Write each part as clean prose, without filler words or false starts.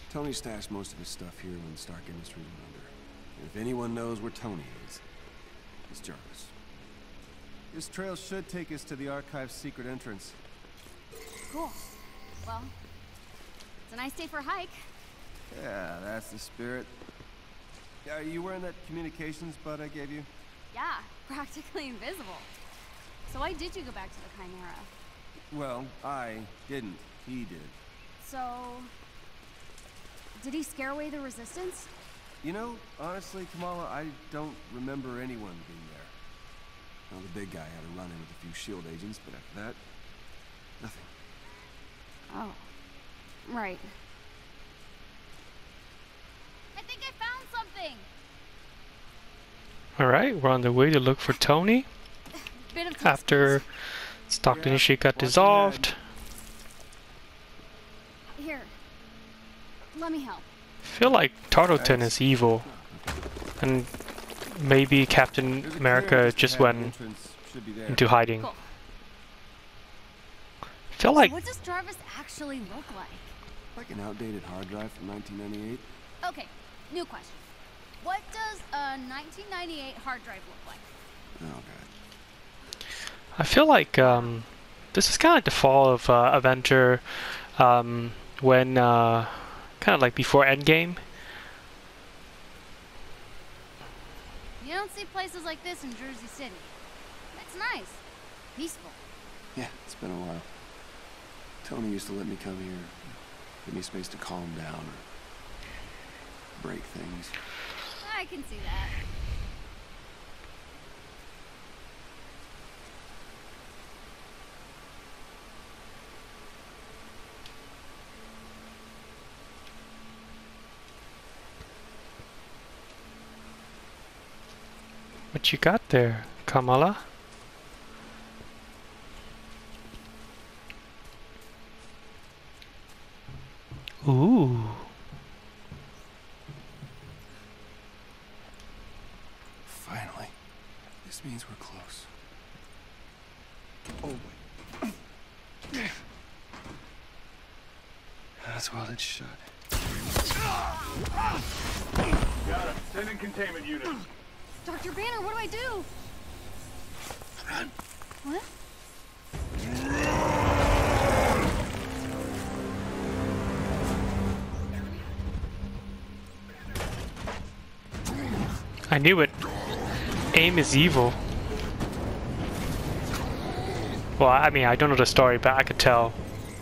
Tony stashed most of his stuff here when Stark Industries went under. And if anyone knows where Tony is, it's Jarvis. This trail should take us to the Archive's secret entrance. Cool. Well, it's a nice day for a hike. Yeah, that's the spirit. Are you wearing that communications bud I gave you? Yeah, practically invisible. So why did you go back to the Chimera? Well, I didn't. He did. So... did he scare away the Resistance? You know, honestly, Kamala, I don't remember anyone being there. Well, the big guy had a run-in with a few S.H.I.E.L.D. agents, but after that, nothing. Oh. Right. I think I found something! Alright, we're on the way to look for Tony. Bit of After Stark Industries got dissolved. Here. Let me help. I feel like Tarleton is evil. And maybe Captain America just went into hiding. Cool. I feel like... So what does Jarvis actually look like? Like an outdated hard drive from 1998. Okay, new question. What does a 1998 hard drive look like? Oh, God. I feel like this is kind of like the fall of Avenger when kind of like before Endgame. You don't see places like this in Jersey City. It's nice. Peaceful. Yeah, it's been a while. Tony used to let me come here. Give me space to calm down or break things. I can see that. What you got there, Kamala? Ooh. Finally. This means we're close. Oh, wait. That's well it's shut. Got it. Send in containment units. Dr. Banner, what do I do? Run. What? I knew it. AIM is evil. Well, I mean, I don't know the story, but I could tell.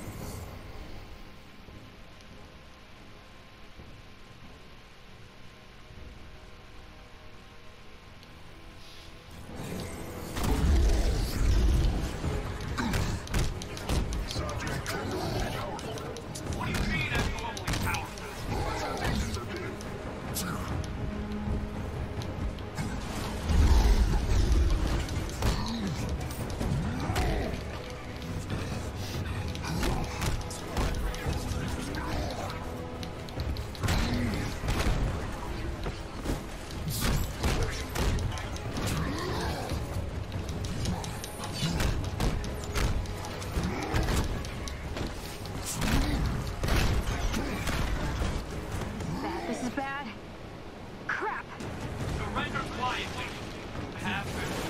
This is bad. Crap! Surrender quietly. Have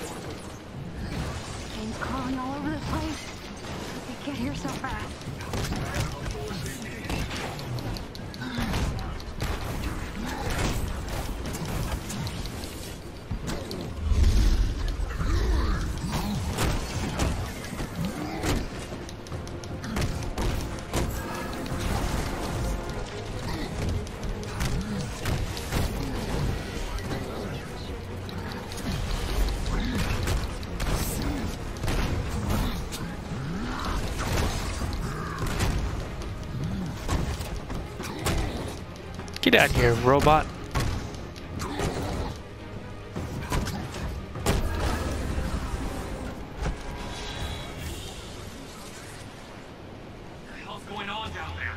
Things crawling all over the place. They get here so fast. Get out of here, robot. What the hell's going on down there?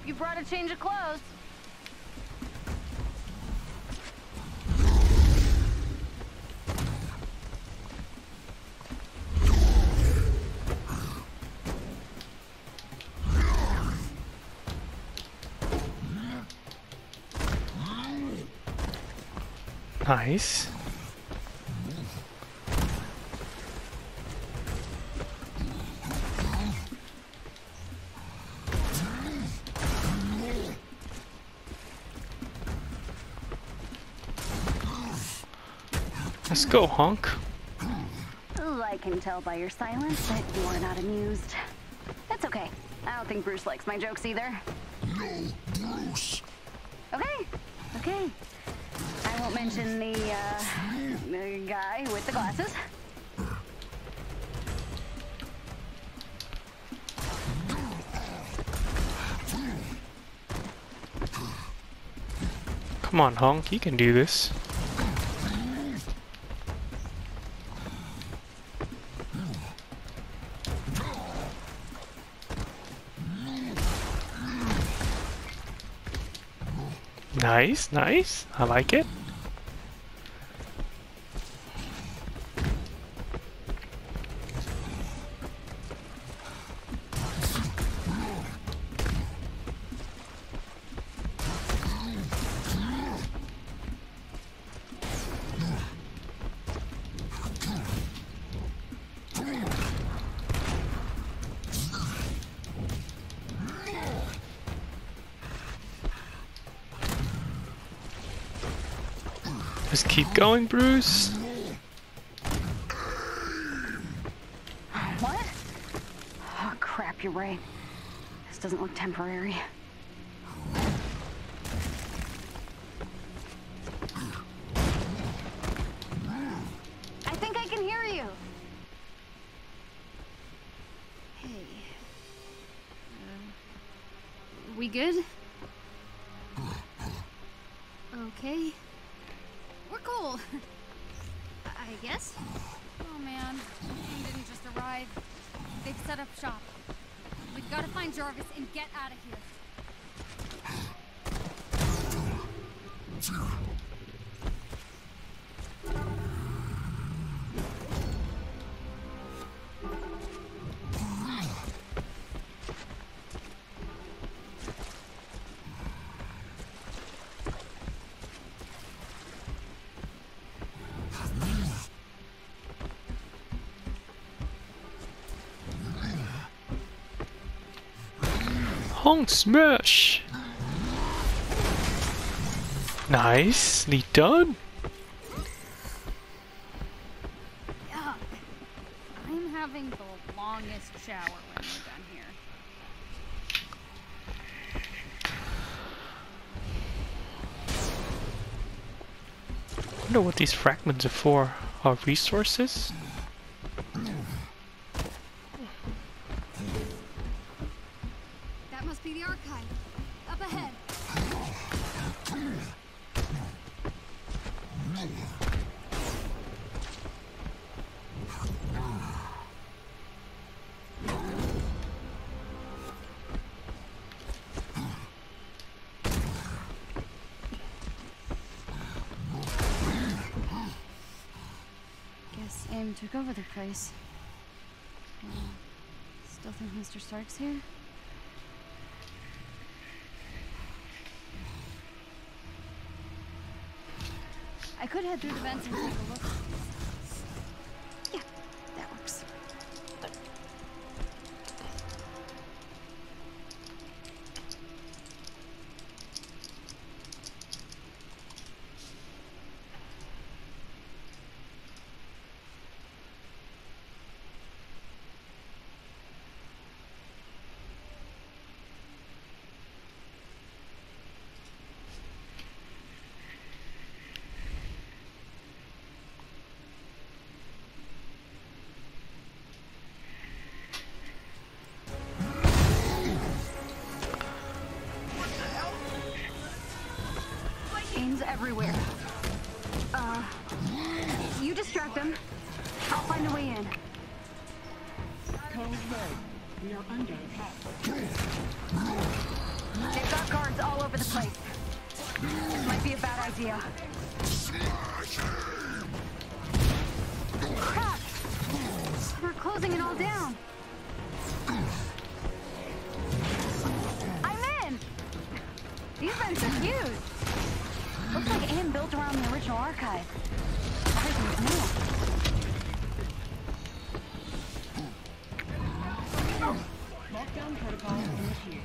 Hope you brought a change of clothes. Nice. Let's go, honk. Ooh, I can tell by your silence that you are not amused. That's okay. I don't think Bruce likes my jokes either. No, Bruce. Okay, okay. I won't mention the guy with the glasses. Come on, honk. You can do this. Nice, nice. I like it. Just keep going, Bruce. What? Oh, crap, you're right. This doesn't look temporary. I think I can hear you. Hey. We good? Okay. We're cool. I guess. Oh man, we didn't just arrive. They've set up shop. We've got to find Jarvis and get out of here. Honk smash! Nicely done! Yuck. I'm having the longest shower when we're done here. I wonder what these fragments are for. Are resources? That must be the archive. Up ahead. Guess AIM took over the place. Still think Mr. Stark's here? I could head through the vents and take a look. Yeah, that works. AIM's everywhere. You distract them. I'll find a way in. Code red. We are under attack. They've got guards all over the place. This might be a bad idea. Crap! We're closing it all down. I'm in! These vents are huge. Looks like AIM built around the original archive. Everything's new. Lockdown protocol initiated.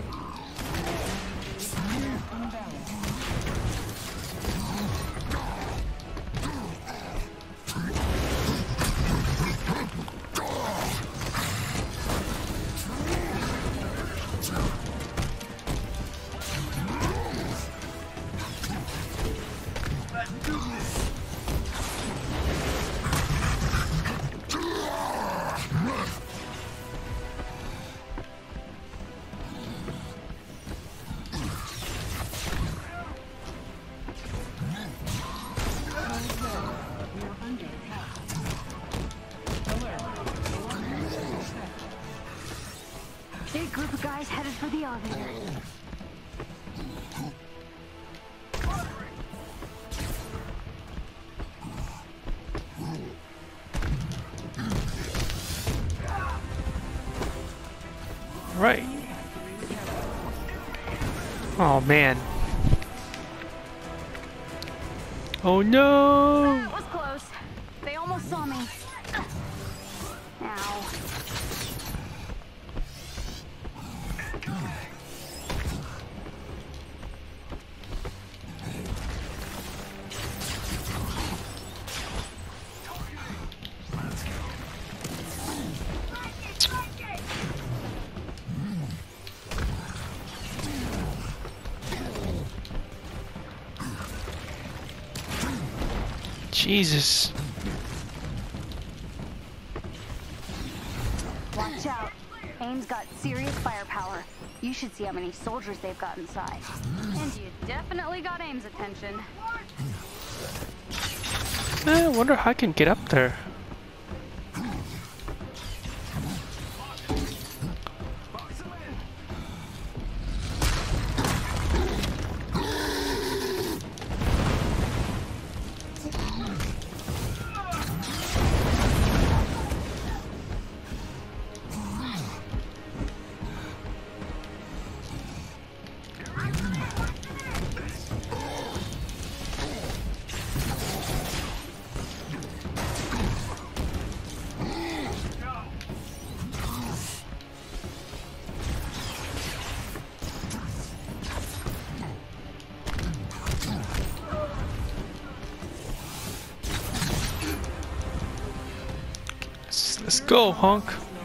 Big group of guys headed for the elevator. Right. Oh man. Oh no! That was close. They almost saw me. Ow. Jesus. Watch out. AIM's got serious firepower. You should see how many soldiers they've got inside. And you definitely got AIM's attention. I wonder how I can get up there. Let's go, honk.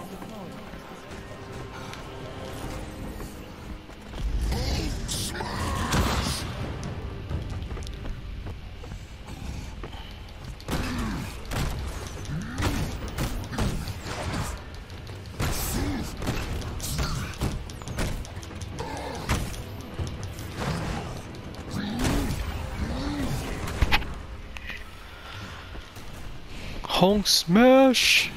Honk smash.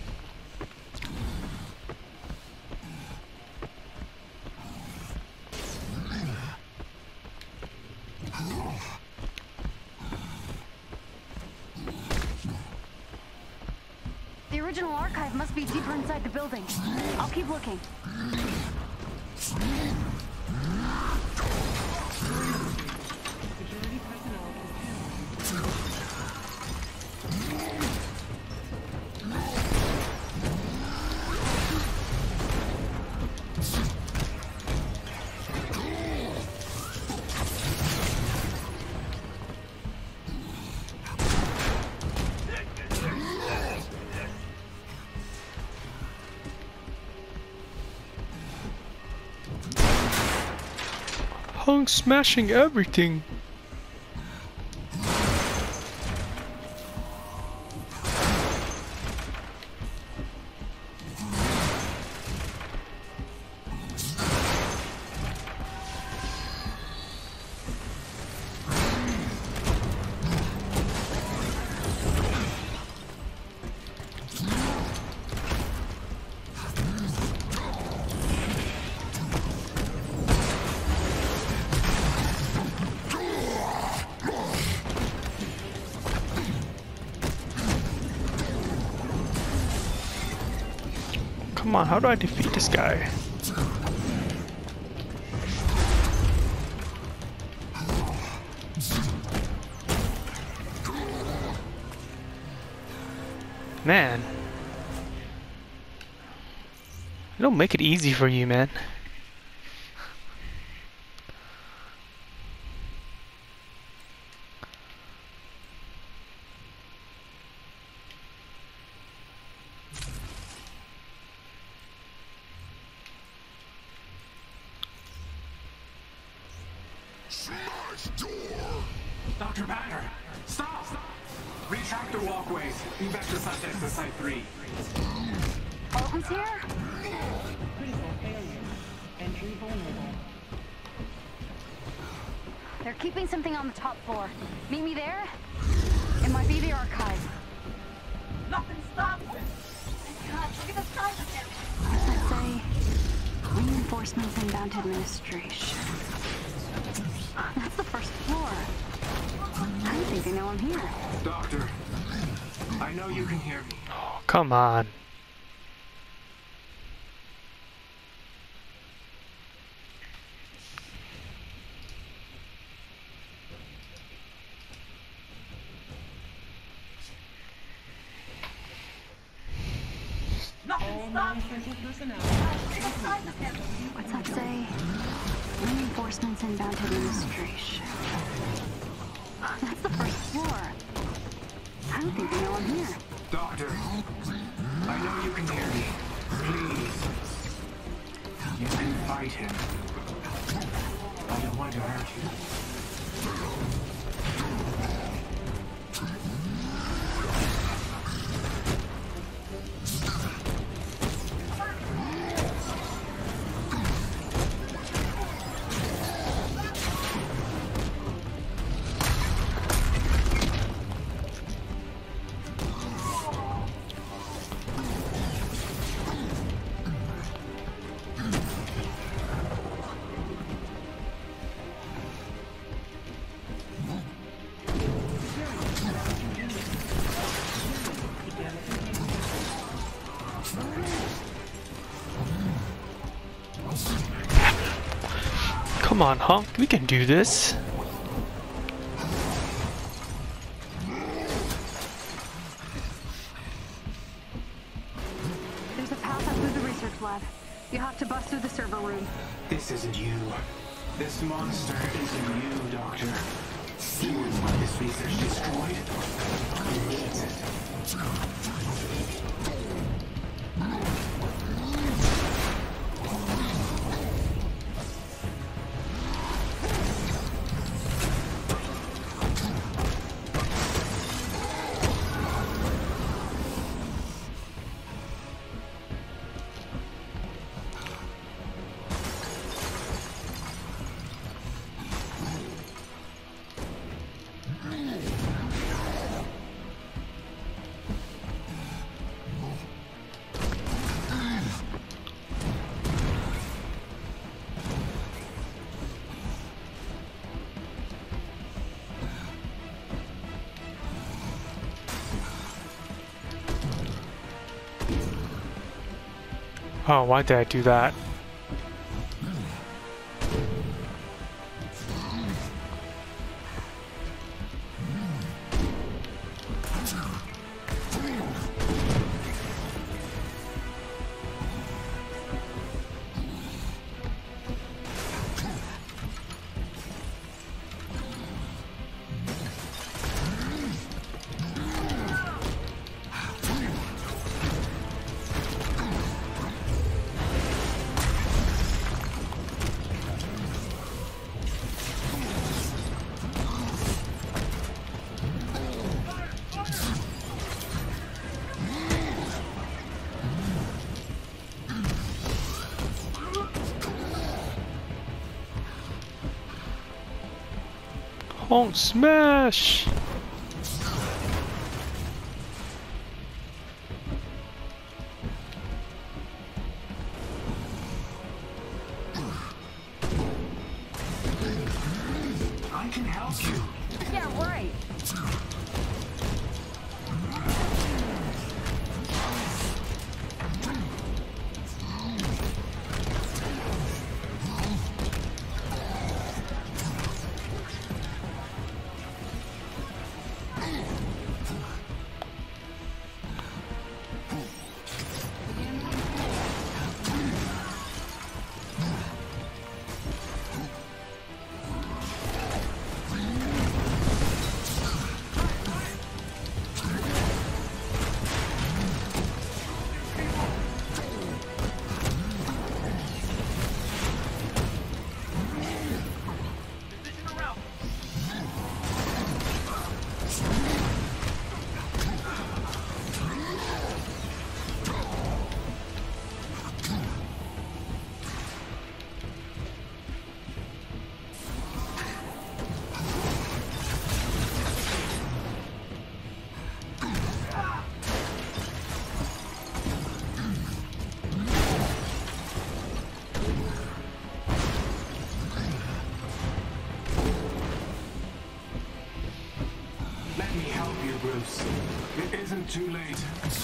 The original archive must be deeper inside the building. I'll keep looking. Security personnel Honk smashing everything. Come on, how do I defeat this guy? Man. They don't make it easy for you, man. Dr. Banner, stop! Retract the walkways. Vector suspects to Site 3. Alton's here? Critical failure. Entry vulnerable. They're keeping something on the top floor. Meet me there? It might be the archive. Nothing stops it. God, look at the size of him. What does that say? Reinforcements inbound to administration. That's the first floor. I think they know I'm here. Doctor, I know you can hear me. Oh, come on. All non-essential personnel. What's that say? Reinforcements inbound to administration. That's the first floor. I don't think they know I'm here. Doctor, I know you can hear me. Please. You can fight him. I don't want to hurt you. Come on, Hunk, we can do this. There's a path up through the research lab. You have to bust through the server room. This isn't you. This monster isn't you, Doctor. You wouldn't want this research destroyed. He needs it. Oh, why did I do that? Honk smash! I can help you. Yeah, right. Let me help you, Bruce. It isn't too late.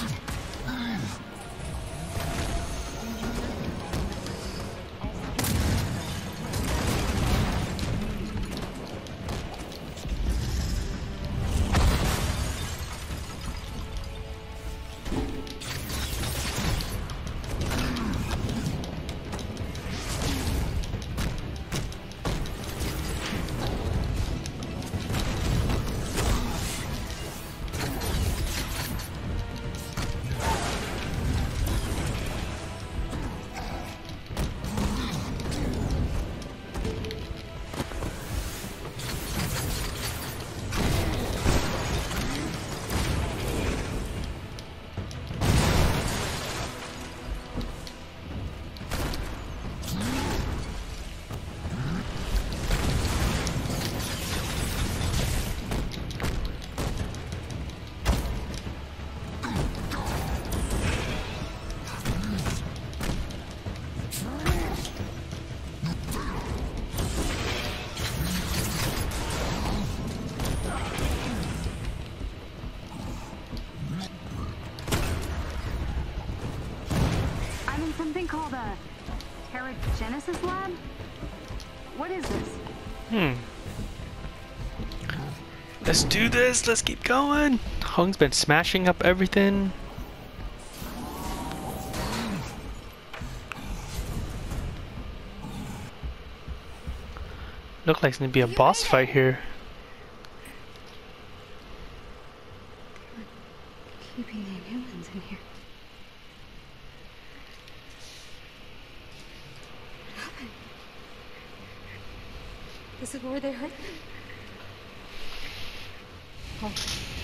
Something called a Genesis lab? What is this? Let's do this. Let's keep going. Hung's been smashing up everything. Look like it's gonna be a boss fight here. Keeping the humans in here. This is where they hurt them. Oh.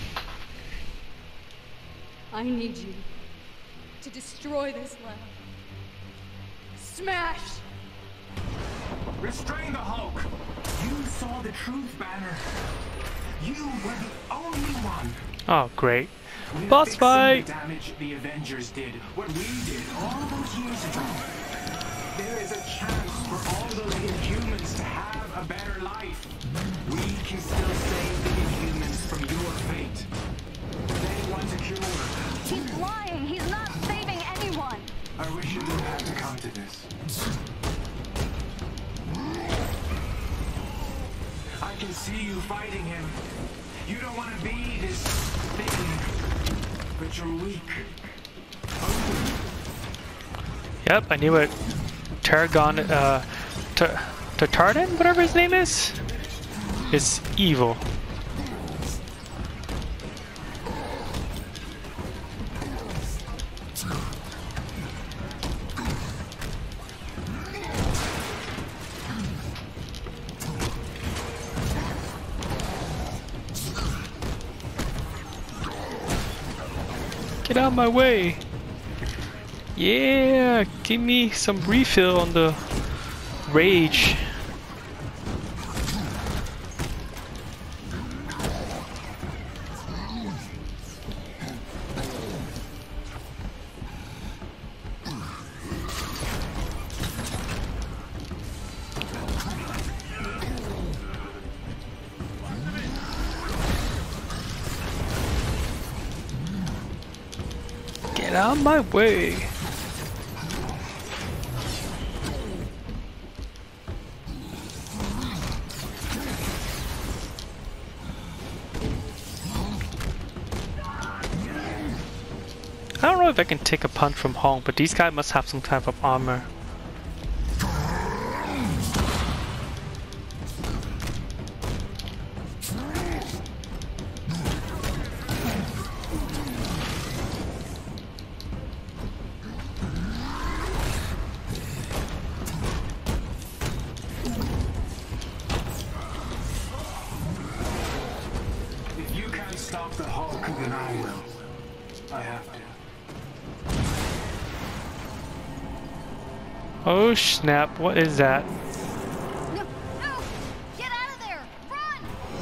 I need you to destroy this lab. Smash! Restrain the Hulk! You saw the truth, Banner. You were the only one. Oh, great. We're Boss fixing fight! The damage the Avengers did, what we did all those years ago. There is a chance for all those Inhumans to have a better life. We can still save the Inhumans from your fate. They want a cure. He's lying. He's not saving anyone. I wish it didn't have to come to this. I can see you fighting him. You don't want to be this thing, but you're weak. Yep, I knew it. Tarragon, Tartardan, whatever his name is evil. Get out of my way! Yeah, give me some refill on the rage. Get out of my way. I don't know if I can take a punch from Hong, but these guys must have some type of armor. If you can't stop the Hulk, then I will. I have to. Oh snap, what is that? No! No! Get out of there! Run!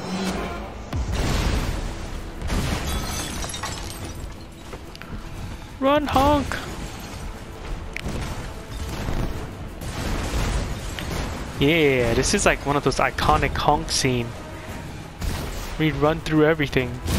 Run, Honk! Yeah, this is like one of those iconic Honk scenes. We run through everything.